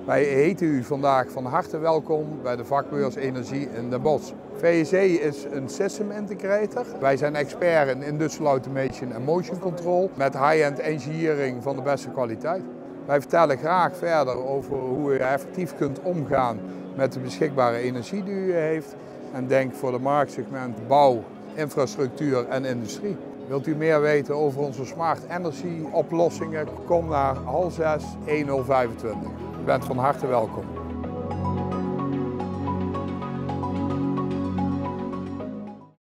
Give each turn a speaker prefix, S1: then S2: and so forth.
S1: Wij heten u vandaag van harte welkom bij de vakbeurs Energie in Den Bosch. VSE is een system integrator. Wij zijn expert in industrial automation en motion control met high-end engineering van de beste kwaliteit. Wij vertellen graag verder over hoe u effectief kunt omgaan met de beschikbare energie die u heeft. En denk voor de marktsegment bouw, infrastructuur en industrie. Wilt u meer weten over onze smart energy oplossingen? Kom naar HAL 6 1025. U bent van harte welkom.